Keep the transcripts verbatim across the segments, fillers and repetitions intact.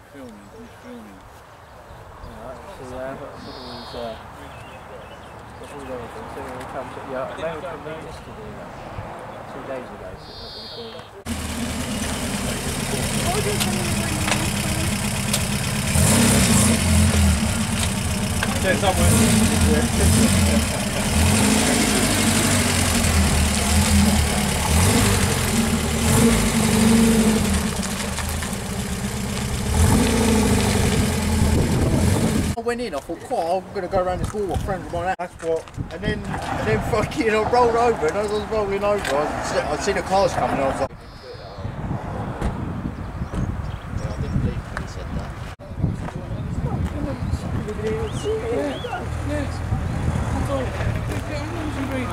filming, he's filming. Alright, so yeah, I've got some of these, uh, got all the other things, so when we come to, yeah, they were from me yesterday, like, two days ago, so it's not going to be cool. There's somewhere. I went in, I thought, cool, I'm going to go around this wall with friends of mine. That's what, and then, and then fucking, I rolled over, and as I was rolling over, I I'd seen the cars coming, and I was like, yeah, I didn't believe when he said that. Yes. I thought, how long was he reading?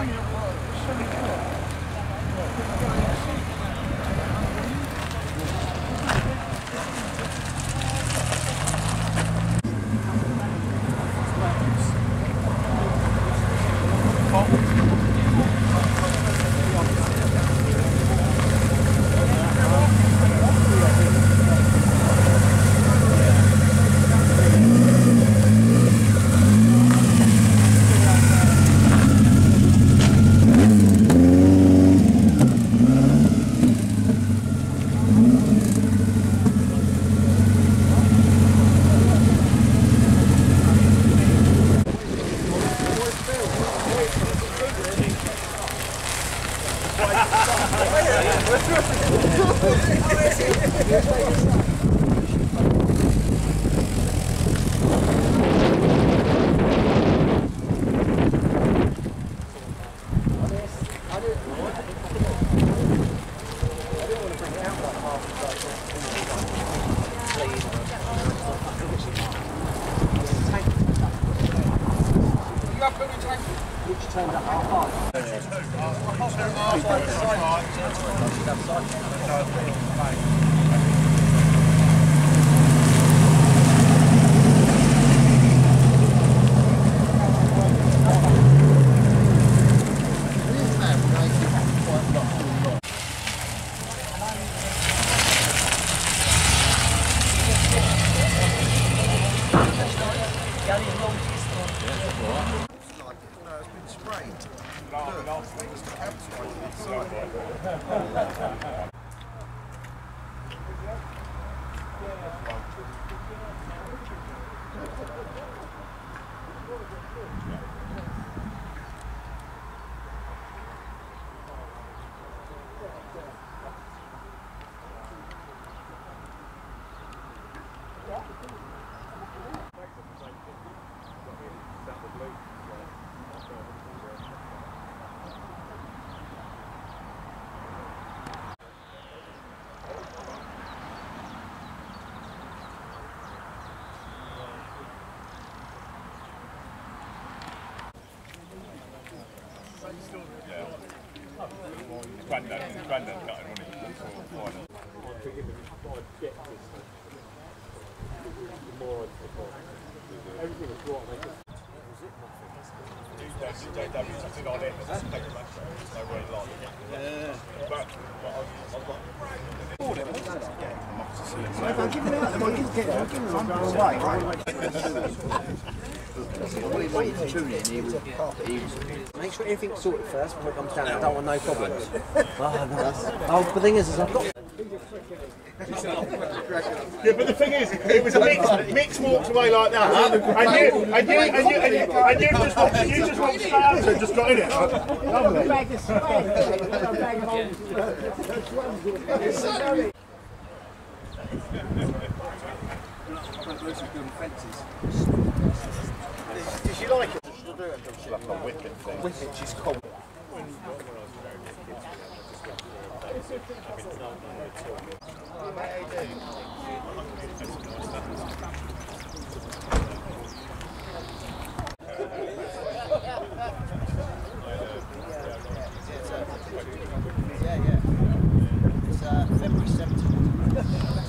Granddad, granddad got it, wasn't he? Everything was brought on it. J W took it on it, and take it back, there's no way long. Yeah. But, but I was, I was like, bought it, I wanted to get them off to see it. If I'm giving it out, I'm giving it, I'm giving it away, right? When he wanted to tune in, he was, he was... Make sure everything's sorted first before it comes down. I don't want no problems. Oh, no. Oh, the thing is, is I've got... Yeah, but the thing is, it was a mix. Mix walked away like that, and you, and you, and you, and you, and you just, and you just walked stars and just got in it. Lovely. Did you like it? It's like a wicked thing. Wicked, she's cold. Yeah, yeah. It's uh, February seventeenth.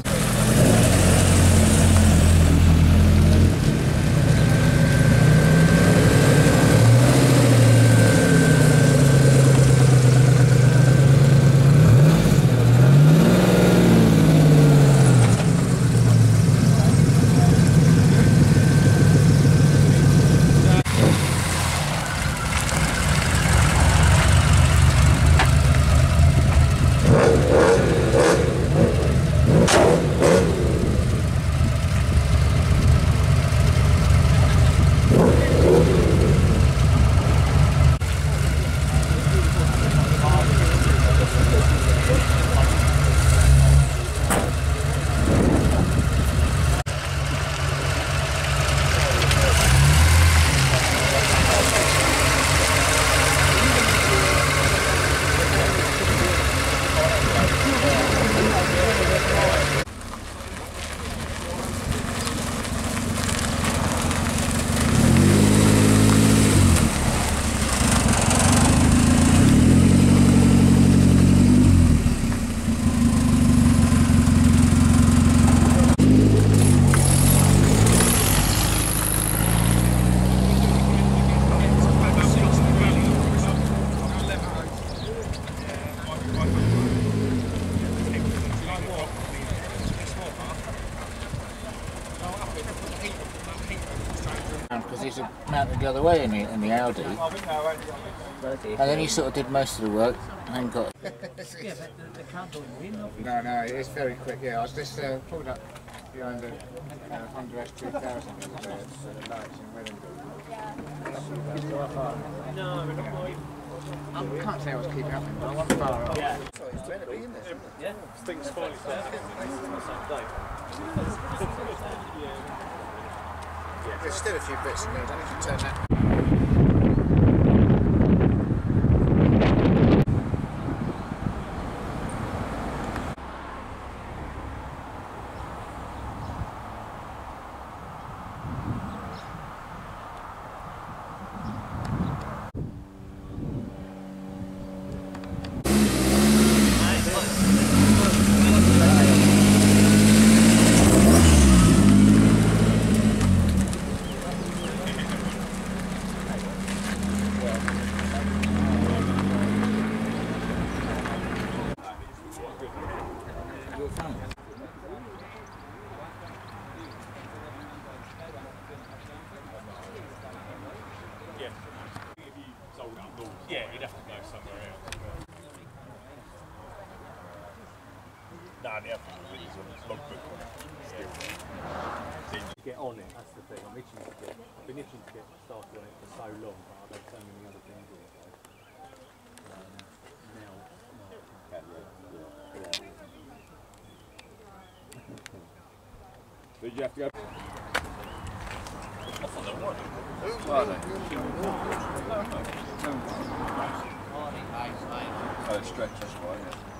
because he's mounted the other way in the, in the Audi. And then he sort of did most of the work and got... No, no, it's very quick, yeah. I was just uh, pulled up behind the uh, Honda S two thousand with the uh, lights in Wellington. I can't say I was keeping up with him, but I wasn't far off. Yeah. So it's meant to be in this, isn't it? Yeah. Things finally started on the same day. There's still a few bits in there, don't you turn that. Yeah, you'd have to go somewhere else. No, the other thing is a logbook on it. Get on it, that's the thing. I'm itching to get, I've been itching to get started on it for so long, but I've had so many other things in it. Um, now, Did you have to go? Oh, stretch, that's right.